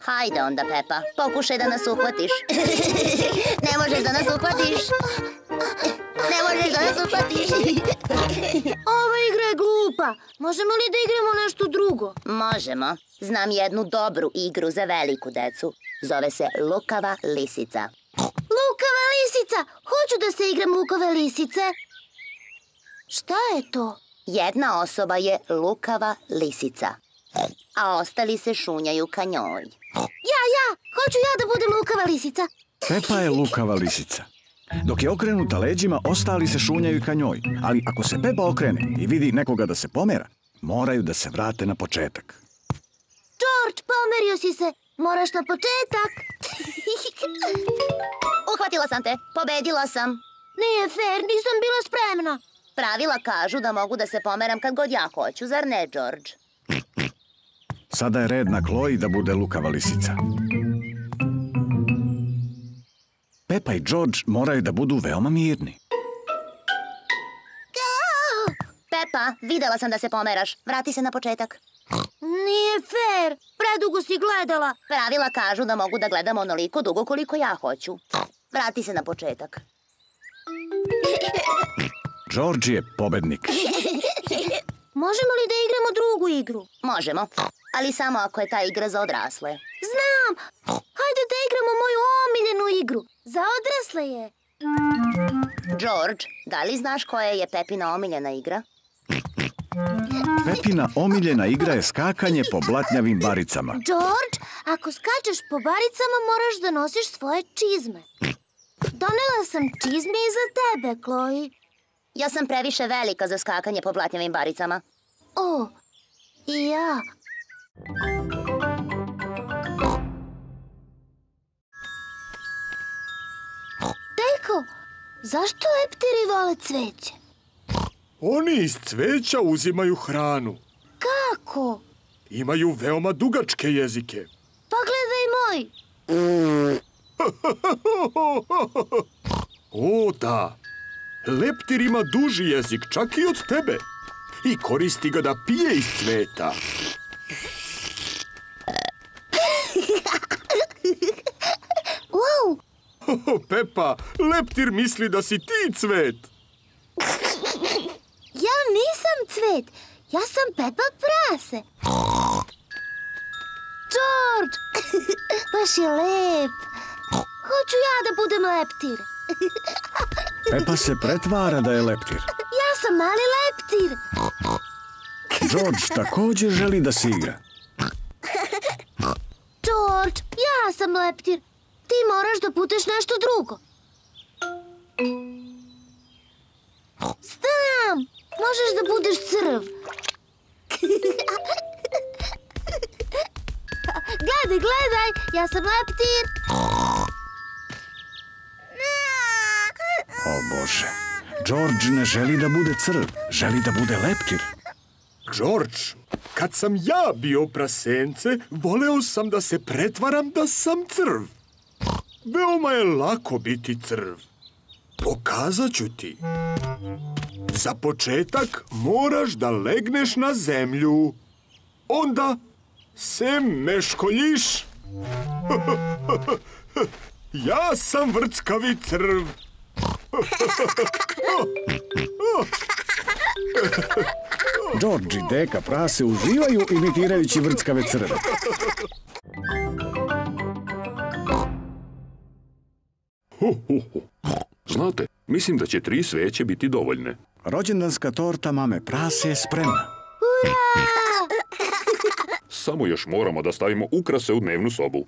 Hajde onda, Pepa, pokušaj da nas uhvatiš. Ne možeš da nas uhvatiš. Ne možeš da nas uhvatiš. Ova igra je glupa. Možemo li da igramo nešto drugo? Možemo. Znam jednu dobru igru za veliku decu. Zove se Lukava lisica. Lukava lisica! Hoću da se igram lukave lisice. Šta je to? Jedna osoba je lukava lisica, a ostali se šunjaju ka njoj. Ja! Hoću ja da budem lukava lisica. Pepa je lukava lisica. Dok je okrenuta leđima, ostali se šunjaju ka njoj. Ali ako se Pepa okrene i vidi nekoga da se pomera, moraju da se vrate na početak. George, pomerio si se. Moraš na početak. Uhvatila sam te, pobedila sam. Nije fair, nisam bila spremna. Pravila kažu da mogu da se pomeram kad god ja hoću, zar ne, George? Sada je red na Chloe da bude lukava lisica. Pepa i George moraju da budu veoma mirni. Pepa, videla sam da se pomeraš. Vrati se na početak. Nije fair, predugo si gledala. Pravila kažu da mogu da gledam onoliko dugo koliko ja hoću. Vrati se na početak. George je pobednik. Možemo li da igramo drugu igru? Možemo, ali samo ako je ta igra za odrasle. Znam! Hajde da igramo moju omiljenu igru. Za odrasle je. George, da li znaš koja je Pepina omiljena igra? Pepina omiljena igra je skakanje po blatnjavim baricama. George, ako skačeš po baricama, moraš da nosiš svoje čizme. Donela sam čizme i za tebe, Chloe. Ja sam previše velika za skakanje po blatnjavim baricama. O, i ja. Dejko, zašto leptiri vole cveće? Oni iz cveća uzimaju hranu. Kako? Imaju veoma dugačke jezike. Pogledaj moj. O, da. Leptir ima duži jezik, čak i od tebe. I koristi ga da pije iz cveta. Wow! Pepa, leptir misli da si ti cvet. Ja nisam cvet. Ja sam Pepa prase. George! Baš je lep. Hoću ja da budem leptir. Pepa se pretvara da je leptir. Ja sam mali leptir. George također želi da se igra. George, ja sam leptir. Ti moraš da budeš nešto drugo. Znam! Možeš da budeš crv. Gledaj, ja sam leptir. O Bože, George ne želi da bude crv, želi da bude leptir. George, kad sam ja bio prasence, voleo sam da se pretvaram da sam crv. Veoma je lako biti crv. Pokazat ću ti. Za početak moraš da legneš na zemlju. Onda se meškoljiš. Ja sam vrckavi crv. George i deka prase uživaju imitirajući vrckave crve. Znate, mislim da će 3 sveće biti dovoljne. Rođendanska torta mame prase je spremna. Samo još moramo da stavimo ukrase u dnevnu sobu.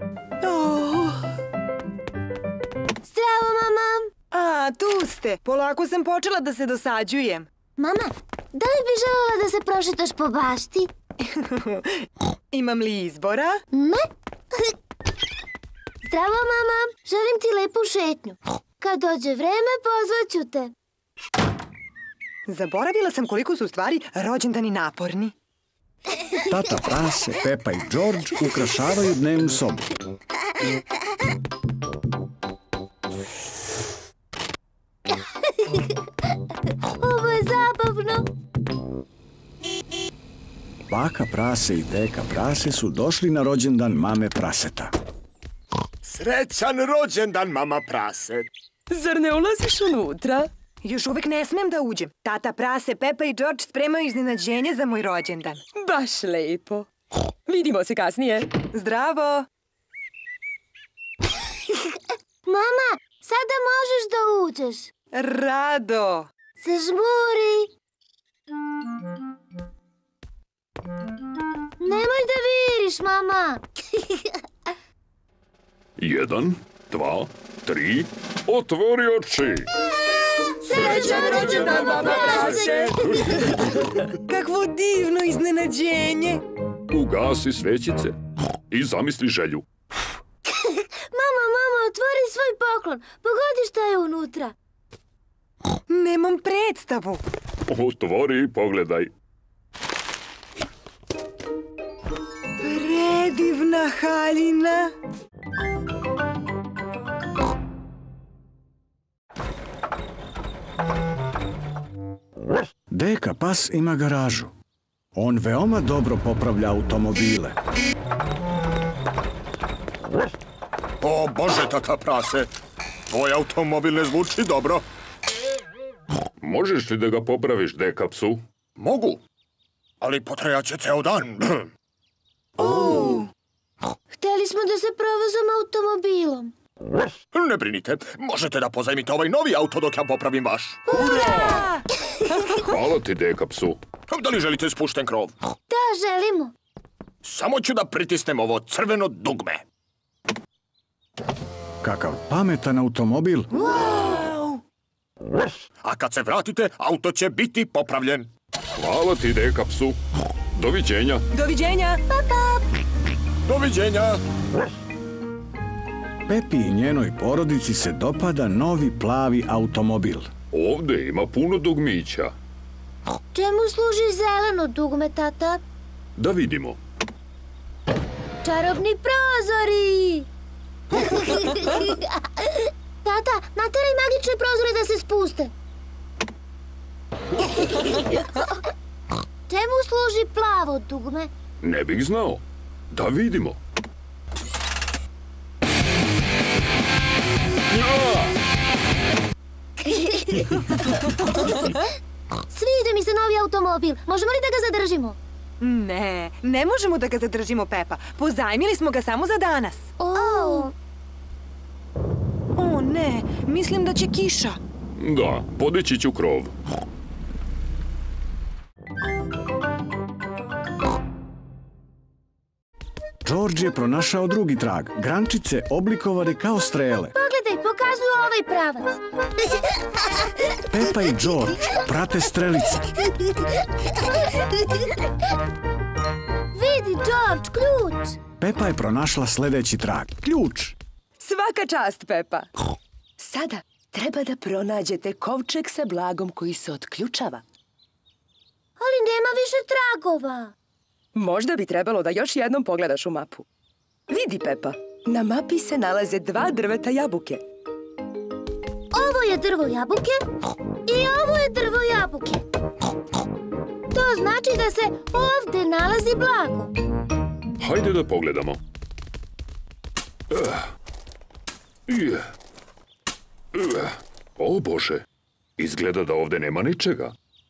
Zdravo, mama. A, tu ste. Polako sam počela da se dosađujem. Mama, da li bi želela da se prošetaš po bašti? Imam li izbora? Ne. Zdravo, mama. Želim ti lepu šetnju. Kad dođe vreme, pozvaću te. Zaboravila sam koliko su u stvari rođendani naporni. Tata prase, Pepa i George ukrašavaju dnevnu sobu. Ovo je zabavno. Baka prase i deka prase su došli na rođendan mame praseta. Srećan rođendan, mama prase. Zar ne ulaziš unutra? Još uvek ne smem da uđem. Tata prase, Pepa i George spremaju iznenađenje za moj rođendan. Baš lepo. Vidimo se kasnije. Zdravo! Mama, sada možeš da uđeš. Rado! Zažmuri. Nemoj da viriš, mama. 1, 2, 3, otvori oči! Srećan rođendan, mama prase. Kakvo divno iznenađenje! Ugasi svećice i zamisli želju. Mama, otvori svoj poklon. Pogodi šta je unutra. Nemam predstavu. Otvori i pogledaj. Predivna haljina. Deka pas ima garažu. On veoma dobro popravlja automobile. O Bože, tata prase, tvoj automobil ne zvuči dobro. Možeš li da ga popraviš, deka psu? Mogu, ali potrajaće ceo dan. Hteli smo da se provozamo automobilom. Ne brinite, možete da pozajmite ovaj novi auto dok ja popravim vaš. Hvala ti, deka psu. Da li želite spušten krov? Da, želimo. Samo ću da pritisnem ovo crveno dugme. Kakav pametan automobil. A kad se vratite, auto će biti popravljen. Hvala ti, deka psu. Doviđenja. Doviđenja! Doviđenja. Pepi i njenoj porodici se dopada novi plavi automobil. Ovde ima puno dugmića. Čemu služi zeleno dugme, tata? Da vidimo. Čarobni prozori! Tata, nateraj magične prozore da se spuste. Čemu služi plavo dugme? Ne bih znao. Da vidimo. Sviđa mi se novi automobil. Možemo li da ga zadržimo? Ne možemo da ga zadržimo, Pepa. Pozajmili smo ga samo za danas. O ne, mislim da će kiša. Da, podići ću krov. George je pronašao drugi trag. Grančice oblikovane kao strele. Pogledaj, pokazuju ovaj pravac. Pepa i George prate strelice. Vidi, George, ključ. Pepa je pronašla sledeći trag. Ključ. Svaka čast, Pepa. Sada treba da pronađete kovčeg sa blagom koji se otključava. Ali nema više tragova. Možda bi trebalo da još jednom pogledaš u mapu. Vidi, Pepa, na mapi se nalaze 2 drveta jabuke. Ovo je drvo jabuke i ovo je drvo jabuke. To znači da se ovde nalazi blago. Hajde da pogledamo. O Bože, izgleda da ovde nema ničega.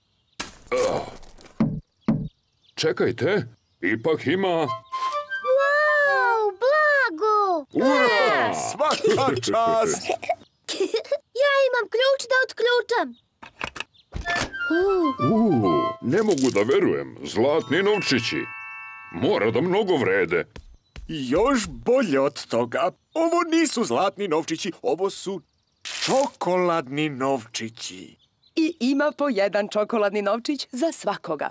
Čekajte, ipak ima... Wow, blago! Ura! Svaka čast! Ja imam ključ da otključam. Ne mogu da verujem, zlatni novčići. Mora da mnogo vrede. Još bolje od toga. Ovo nisu zlatni novčići, ovo su čokoladni novčići. I ima po 1 čokoladni novčić za svakoga.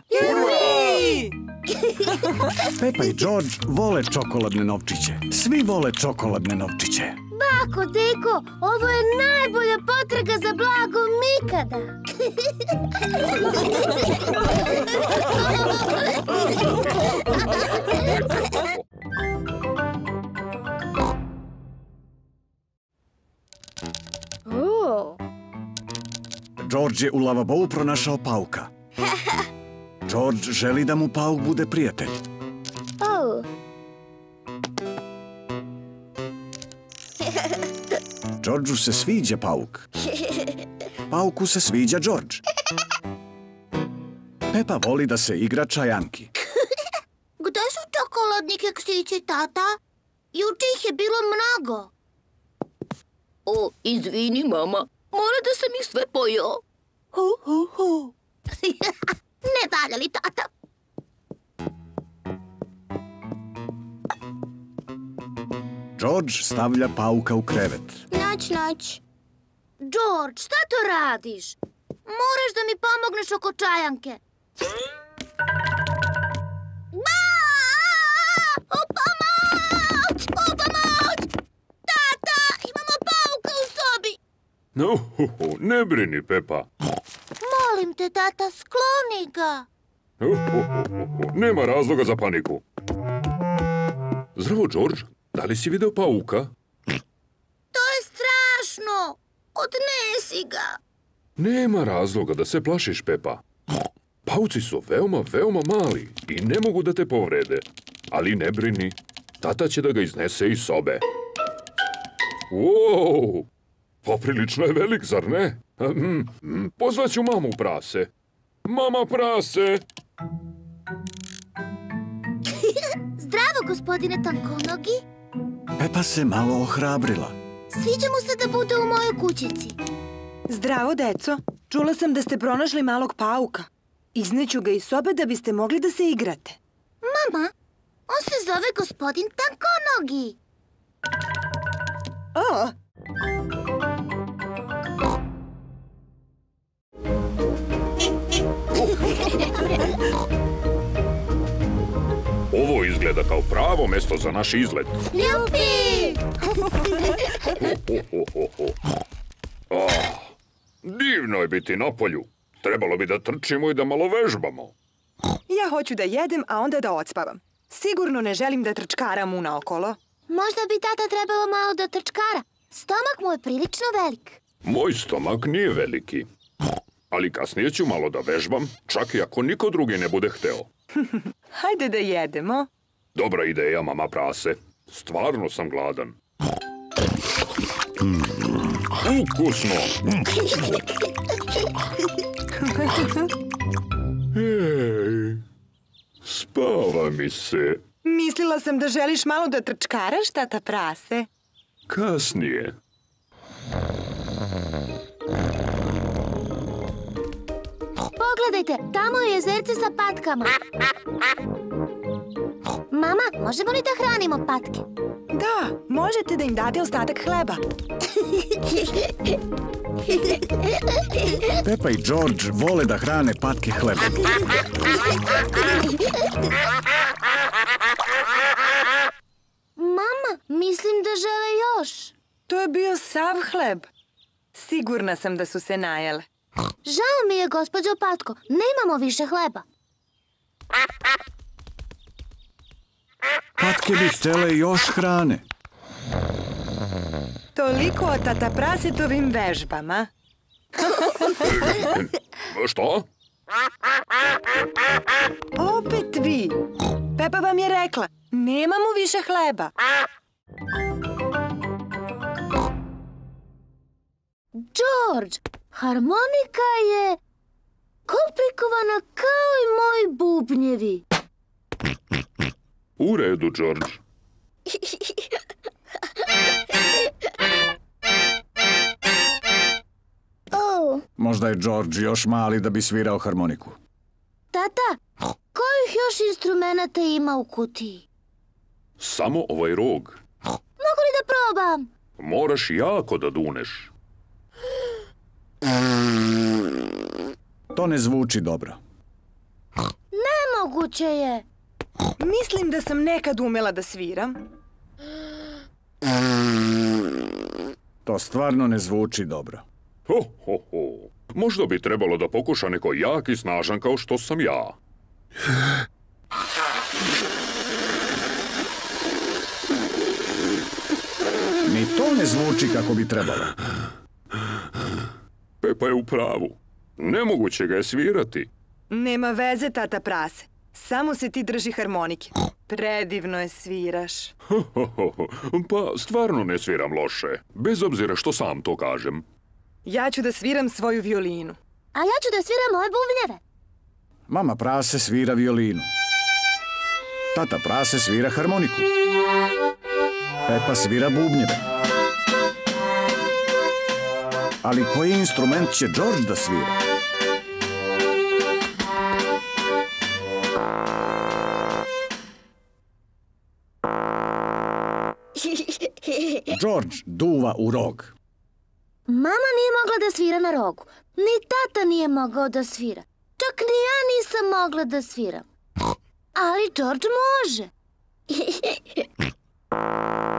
Pepa i George vole čokoladne novčiće. Svi vole čokoladne novčiće. Bako, deko, ovo je najbolja potraga za blagom ikada. George je u lavabou pronašao pauka. George želi da mu pauk bude prijatelj. Oh, Georgeu se sviđa pauk. Pauku se sviđa George. Pepa voli da se igra čajanki. Gde su čokoladni keksići, tata? Juče ih je bilo mnogo. O, izvini, mama. Mora da sam ih sve pojeo. Ne valja li, tata? George stavlja pauka u krevet. Noć. George, šta to radiš? Moraš da mi pomogneš oko čajanke. Pomoć! Tata, imamo pauka u sobi. Ne brini, Pepa. Molim te, tata, skloni ga. Nema razloga za paniku. Zdravo, George. Da li si video pauka? To je strašno. Odnesi ga. Nema razloga da se plašiš, Pepa. Pauci su veoma mali i ne mogu da te povrede. Ali ne brini, tata će da ga iznese iz sobe. Wow! Poprilično je velik, zar ne? Pozvaću mamu prase. Mama prase! Zdravo, gospodine Tankonogi. Pepa se malo ohrabrila. Sviđa mu se da bude u mojoj kućici. Zdravo, deco. Čula sam da ste pronašli malog pauka. Izneću ga iz sobe da biste mogli da se igrate. Mama, on se zove gospodin Tankonogi. O, Ovo izgleda kao pravo mesto za naš izlet. Ljubi! Divno je biti na polju. Trebalo bi da trčimo i da malo vežbamo. ja hoću da jedem, a onda da odspavam. Sigurno ne želim da trčkaram unaokolo. Možda bi tata trebalo malo da trčkara. Stomak mu je prilično velik. Moj stomak nije veliki. Ali kasnije ću malo da vežbam, čak i ako niko drugi ne bude hteo. Hajde da jedemo. Dobra ideja, mama prase. Stvarno sam gladan. Ukusno! Hej, spava mi se. Mislila sam da želiš malo da trčkaraš, tata prase. Kasnije. Pogledajte, tamo je jezerce sa patkama. Mama, možemo li da hranimo patke? Da, možete da im date ostatak hleba. Pepa i George vole da hrane patke hlebom. Mama, mislim da žele još. To je bio sav hleb. Sigurna sam da su se najele. Žao mi je, gospođo Patko, nemamo više hleba. Patke bi htjele još hrane. Toliko o tata prasetovim vežbama. Šta? Opet vi. Pepa vam je rekla, nemamo više hleba. George, harmonika je komplikovana kao i moji bubnjevi. U redu, George. Možda je George još mali da bi svirao harmoniku. Tata, kojih još instrumenata ima u kutiji? Samo ovaj rog. Mogu li da probam? Moraš jako da duneš. To ne zvuči dobro. Nemoguće je. Mislim da sam nekad umela da sviram. To stvarno ne zvuči dobro. Ho, ho, ho. Možda bi trebalo da pokuša neko jak i snažan kao što sam ja. Ni to ne zvuči kako bi trebalo. Pepa je u pravu. Nemoguće ga je svirati. Nema veze, tata prase. Samo se ti drži harmonike. Predivno je sviraš. Pa stvarno ne sviram loše, bez obzira što sam to kažem. Ja ću da sviram svoju violinu. A ja ću da sviram moje bubnjeve. Mama prase svira violinu. Tata prase svira harmoniku. Pepa svira bubnjeve. Ali koji instrument će George da svira? George duva u rog. Mama nije mogla da svira na rogu. Ni tata nije mogao da svira. Čak ni ja nisam mogla da sviram. Ali George može.